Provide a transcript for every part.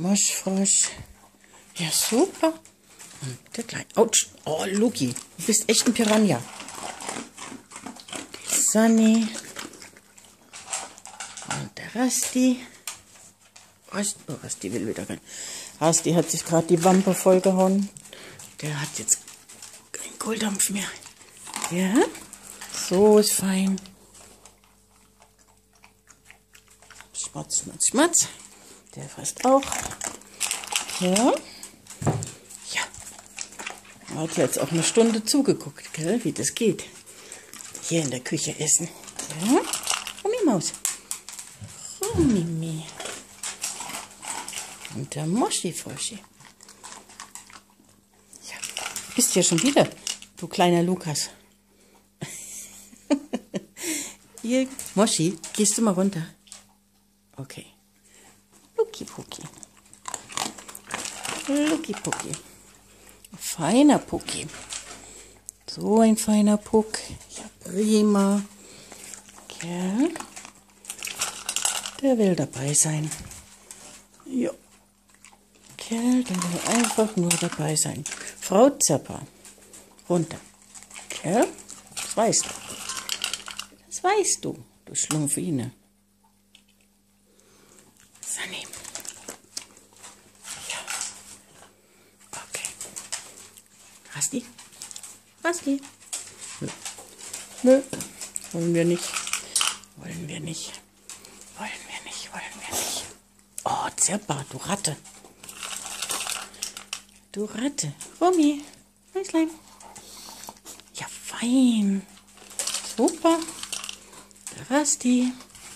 Moschfrosch. Ja, super. Und der Kleine. Autsch. Oh, Luki, du bist echt ein Piranha. Die Sunny. Und der Rasti. Rasti will wieder rein. Rasti hat sich gerade die Wampe vollgehauen. Der hat jetzt keinen Kohldampf mehr. Ja, so ist fein. Schmatz, schmatz, schmatz. Der frisst auch. Ja. Ja. Hat jetzt auch eine Stunde zugeguckt, gell, wie das geht. Hier in der Küche essen. Ja. Rummimaus. Rummimi. Und der Moschifroschi. Ja. Bist ja schon wieder, du kleiner Lukas. Hier, Moschi, gehst du mal runter? Okay. Luki Puki. Luki Puki. Feiner Puki. So ein feiner Puck. Ja, prima. Ja. Der will dabei sein. Ja. Kerl, der will einfach nur dabei sein. Frau Zappa. Runter. Kerl, das weißt du. Das weißt du, du Schlumpfine. Sunny. Ja. Okay. Rasti? Rasti? Nö. Nö. Wollen wir nicht. Wollen wir nicht. Wollen wir nicht. Wollen wir nicht. Oh, Zerba, du Ratte. Du Ratte. Rummi. Mäuslein. Ja, fein. Super. Der Rasti.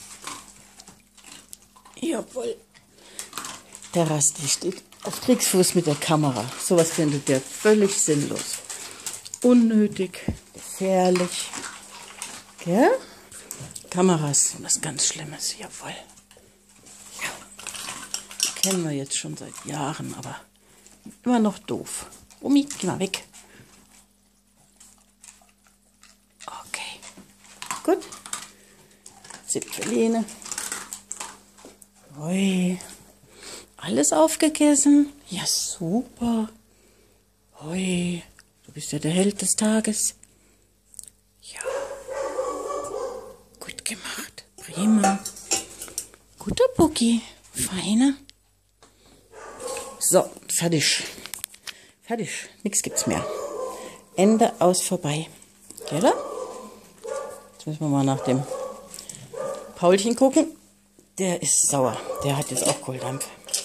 Jawohl. Der Rasti steht auf Kriegsfuß mit der Kamera. Sowas findet der völlig sinnlos. Unnötig. Gefährlich. Gell? Kameras sind was ganz Schlimmes. Jawohl. Ja. Kennen wir jetzt schon seit Jahren, aber immer noch doof. Rummi, geh mal weg. Okay. Gut. Zipfeline. Ui. Alles aufgegessen? Ja, super. Ui. Du bist ja der Held des Tages. Ja. Gut gemacht. Prima. Guter Pucki. Feiner. So, fertig. Fertig. Nichts gibt's mehr. Ende aus vorbei. Gell? Jetzt müssen wir mal nach dem Paulchen gucken. Der ist sauer. Der hat jetzt auch Kohldampf.